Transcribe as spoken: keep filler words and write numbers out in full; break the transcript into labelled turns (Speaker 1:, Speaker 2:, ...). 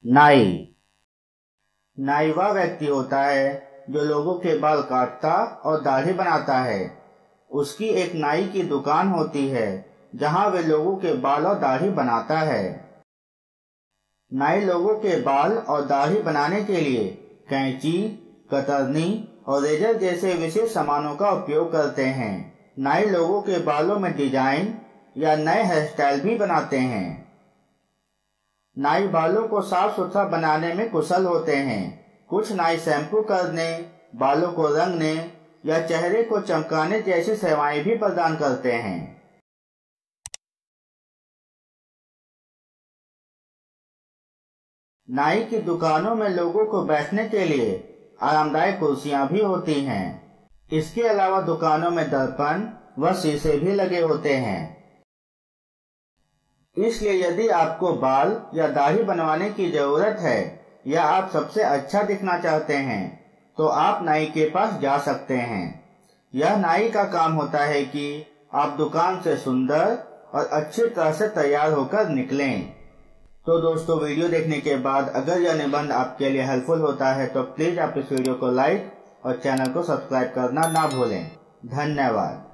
Speaker 1: नाई नाई वह व्यक्ति होता है जो लोगों के बाल काटता और दाढ़ी बनाता है। उसकी एक नाई की दुकान होती है जहां वे लोगों के बाल और दाढ़ी बनाता है। नाई लोगों के बाल और दाढ़ी बनाने के लिए कैंची, कतरनी और रेजर जैसे विशेष सामानों का उपयोग करते हैं। नाई लोगों के बालों में डिजाइन या नए हेयर स्टाइल भी बनाते हैं। नाई बालों को साफ सुथरा बनाने में कुशल होते हैं। कुछ नाई शैम्पू करने, बालों को रंगने या चेहरे को चमकाने जैसी सेवाएं भी प्रदान करते हैं। नाई की दुकानों में लोगों को बैठने के लिए आरामदायक कुर्सियां भी होती हैं। इसके अलावा दुकानों में दर्पण व शीशे भी लगे होते हैं। इसलिए यदि आपको बाल या दाढ़ी बनवाने की जरूरत है या आप सबसे अच्छा दिखना चाहते हैं तो आप नाई के पास जा सकते हैं। यह नाई का काम होता है कि आप दुकान से सुंदर और अच्छी तरह से तैयार होकर निकलें। तो दोस्तों, वीडियो देखने के बाद अगर यह निबंध आपके लिए हेल्पफुल होता है तो प्लीज आप इस वीडियो को लाइक और चैनल को सब्सक्राइब करना ना भूलें। धन्यवाद।